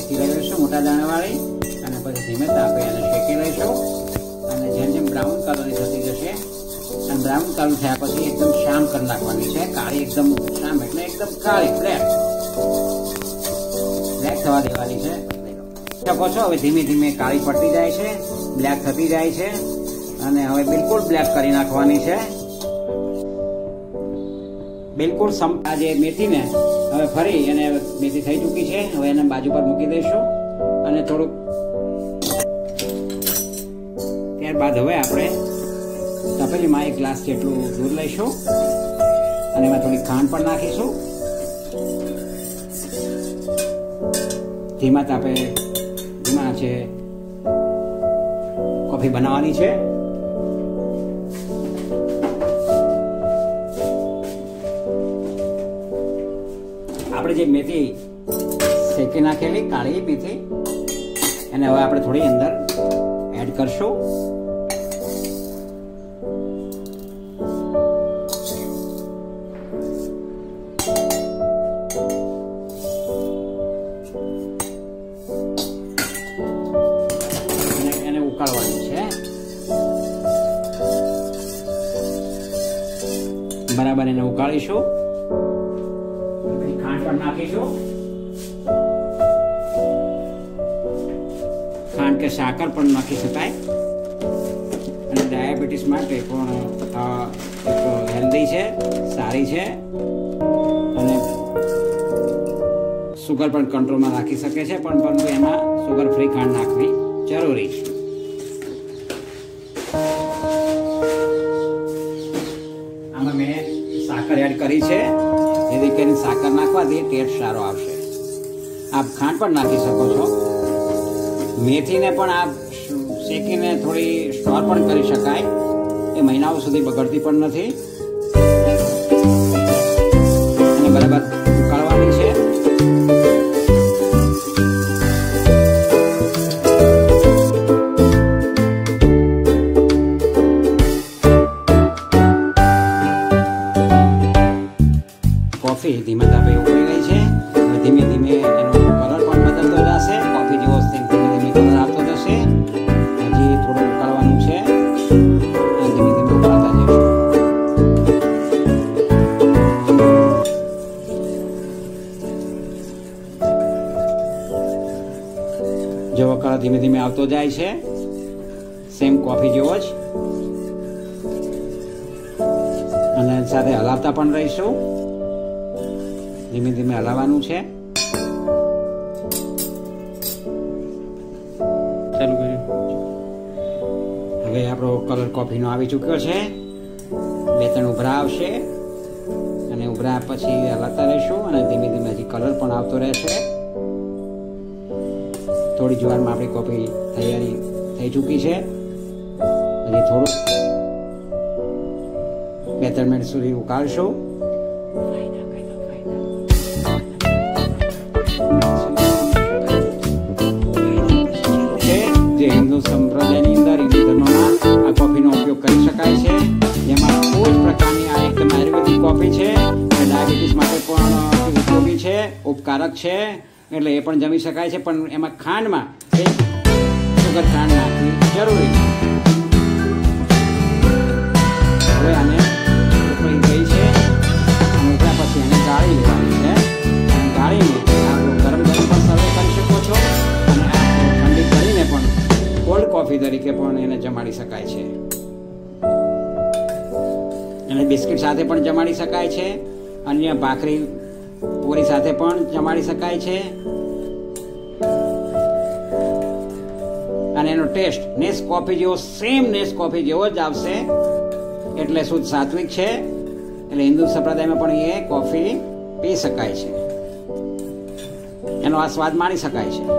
શેકી લઈશું મોટા દાણાવાળી, અને પછી ધીમે તાપે એને શેકી લઈશું. અને જેમ જેમ બ્રાઉન કલરની થતી જશે, અને બ્રાઉન કલર થયા પછી એકદમ શામ કરી નાખવાની છે. કાળી એકદમ શામ એટલે એકદમ કાળી બ્લેક થવા દેવાની છે. શકો છો હવે ધીમે ધીમે કાળી પડતી જાય છે, બ્લેક થતી જાય છે, અને હવે બિલકુલ બ્લેક કરી નાખવાની છે. બિલકુલ આ જે મેથીને હવે ફરી અને મેથી થઈ ચૂકી છે. હવે એને બાજુ પર મૂકી દઈશું, અને થોડુંક ત્યારબાદ હવે આપણે તપેલીમાં 1 ગ્લાસ જેટલું દૂધ લઈશું, અને એમાં થોડી ખાંડ પણ નાખીશું. ધીમા તાપે ધીમા છે કોફી બનાવવાની છે. આપણે જે મેથી શેકી નાખેલી કાળી મેથી, અને હવે આપણે થોડી અંદર એડ કરશું. એને ઉકાળવાની છે. બરાબર એને ઉકાળીશું. ખાંડ પણ નાખીશું. ખાંડ કે સાકર પણ નાખી શકાય, અને ડાયાબિટીસ માટે પણ એક હેલ્ધી છે, સારી છે, અને સુગર પણ કંટ્રોલમાં રાખી શકે છે. પરંતુ એમાં સુગર ફ્રી ખાંડ નાખવી જરૂરી છે. આમાં મેં સાકર એડ કરી છે, જેથી કરીને સાકર નાખવાથી ટેસ્ટ સારો આવશે. આપ ખાંડ પણ નાખી શકો છો. મેથીને પણ આપ શેકીને થોડી સ્ટોર પણ કરી શકાય, એ મહિનાઓ સુધી બગડતી પણ નથી. અને બરાબર ઉકાળવાની છે. કોફી ધીમે તાપે ઉકળી ગઈ છે. ધીમે ધીમે એનો કલર પણ બદલતો જશે. કોફી જેવો ધીમે ધીમે કલર આવતો જશે. હજી થોડું ઉકાળવાનું છે, ધીમે ધીમે ઉકાળતા જઈશું. જેવો કલર ધીમે ધીમે આવતો જાય છે, સેમ કોફી જેવો જ, અને સાથે હલાવતા પણ રહીશું. ધીમે ધીમે હલાવવાનું છે. ચાલુ કર્યું. હવે આપણો કલર કોફીનો આવી ચૂક્યો છે. 2-3 ઉભરા આવશે, અને ઉભરા પછી હલાવતા રહીશું, અને ધીમે ધીમે હજી કલર પણ આવતો રહેશે. થોડી જ વારમાં આપણી કોફી તૈયારી થઈ ચૂકી છે. હજી થોડું 2-3 મિનિટ સુધી ઉકાળશું. જે હિન્દુ સંપ્રદાયની અંદર હિન્દુ ધર્મમાં આ કોફીનો ઉપયોગ કરી શકાય છે. જેમાં કોઈ જ પ્રકારની આ એકદમ આયુર્વેદિક કોફી છે, અને ડાયાબિટીસ માટે પણ ઉપયોગી છે, ઉપકારક છે, એટલે એ પણ જમી શકાય છે. પણ એમાં ખાંડમાં સુગર ખાંડ નાખવી જરૂરી છે. હવે આને ઉકળી ગઈ છે, અને ઉકળ્યા પછી એને ગાળી લેવાની છે. ગાળીને આપણું ગરમ ગરમ પણ સર્વ કરી શકો છો, અને ઠંડી કરીને પણ કોલ્ડ કોફી તરીકે પણ એને જમાડી શકાય છે. એને બિસ્કિટ સાથે પણ જમાડી શકાય છે, અન્ય ભાખરી પૂરી સાથે પણ જમાડી શકાય છે. અને એનો ટેસ્ટ નેસકોફી જેવો, સેમ નેસકોફી જેવો જ આવશે. એટલે શુદ્ધ સાત્વિક છે, એટલે હિન્દુ સંપ્રદાયમાં પણ એ કોફી પી શકાય છે, એનો આ સ્વાદ માણી શકાય છે.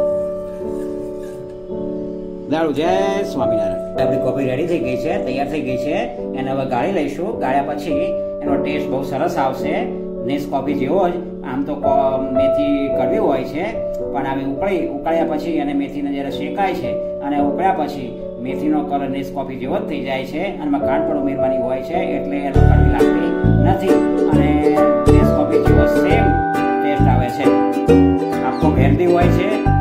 દારૂ જય સ્વામિનારાયણ. આપણી કોફી રેડી થઈ ગઈ છે, તૈયાર થઈ ગઈ છે. એને હવે ગાળી લઈશું. ગાળ્યા પછી એનો ટેસ્ટ બહુ સરસ આવશે, નેસકોફી જેવો જ. આમ તો મેથી કડવી હોય છે, પણ આવી ઉકળ્યા પછી અને મેથીને જ્યારે શેકાય છે અને ઉકળ્યા પછી મેથીનો કલર નેસકોફી જેવો જ થઈ જાય છે. અને એમાં ખાંડ પણ ઉમેરવાની હોય છે, એટલે એને કડવી લાગતી નથી, અને નેસકોફી જેવો સેમ ટેસ્ટ આવે છે. આ ખૂબ હેલ્ધી હોય છે.